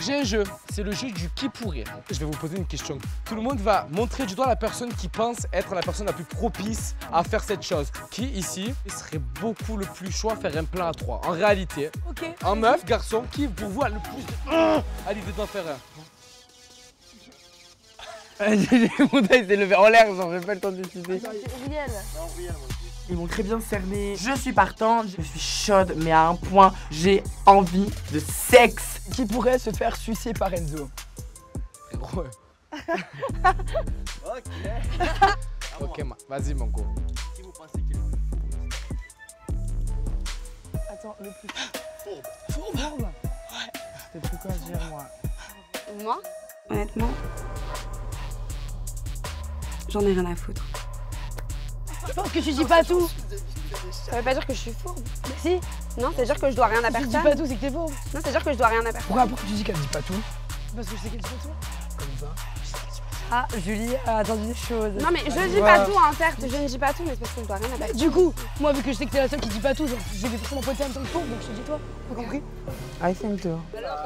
J'ai un jeu, c'est le jeu du qui pourrait. Je vais vous poser une question. Tout le monde va montrer du doigt la personne qui pense être la personne la plus propice à faire cette chose. Qui ici serait beaucoup le plus chaud à faire un plan à 3? En réalité, en meuf, garçon, qui pour vous a le plus à l'idée d'en faire un? Mon taille s'est levé en l'air, genre j'ai pas le temps de décider. Uriel. Ils m'ont très bien cerné. Je suis partante, je suis chaude, mais à un point, j'ai envie de sexe. Qui pourrait se faire sucer par Enzo? Frérot. Ok, vas-y mon go. Qui vous pensez qu'il est le plus fou? Attends, le plus... Fourbe. Fourbe? Ouais. Je sais plus quoi dire, moi. Moi, honnêtement, j'en ai rien à foutre. Parce que tu dis pas tout. Ça veut pas dire que je suis fourbe. Si. Non, c'est dire que je dois rien à Si tu dis personne. pas tout, c'est que t'es pauvre. Non, c'est dire que je dois rien à personne. Pourquoi tu dis qu'elle dit pas tout? Parce que je sais qu'elle dit pas tout. Comme ça. Ah, Julie a attendu des choses. Non, mais je dis pas tout, hein, certes. Je ne dis pas tout, mais c'est parce que je dois rien à personne. Du coup, moi, vu que je sais que t'es la seule qui dit pas tout, genre, je vais forcément pointer en même temps que pauvre, donc je te dis toi. T'as compris? I think too.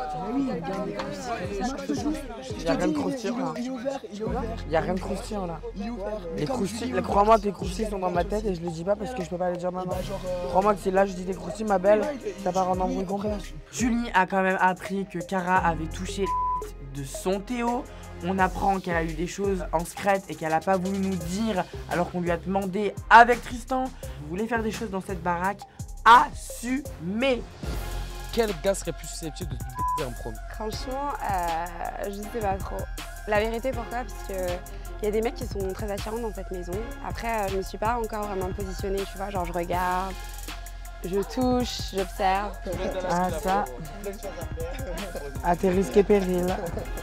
Y'a rien de croustillant là. Y'a rien de croustillant là. Les croustilles, crois-moi que les croustilles sont dans ma tête et je le dis pas parce que je peux pas les dire maintenant. Crois-moi que c'est là je dis des croustilles, ma belle, ça part en embrouille complet. Julie a quand même appris que Cara avait touché de son Théo. On apprend qu'elle a eu des choses en secret et qu'elle a pas voulu nous dire alors qu'on lui a demandé avec Tristan. Vous voulez faire des choses dans cette baraque? Assumez! Quel gars serait plus susceptible de te baiser en premier? Franchement, je sais pas trop. La vérité, pourquoi? Parce que il y a des mecs qui sont très attirants dans cette maison. Après, je me suis pas encore vraiment positionnée, tu vois, genre je regarde, je touche, j'observe. Ah ça, à tes risques et périls.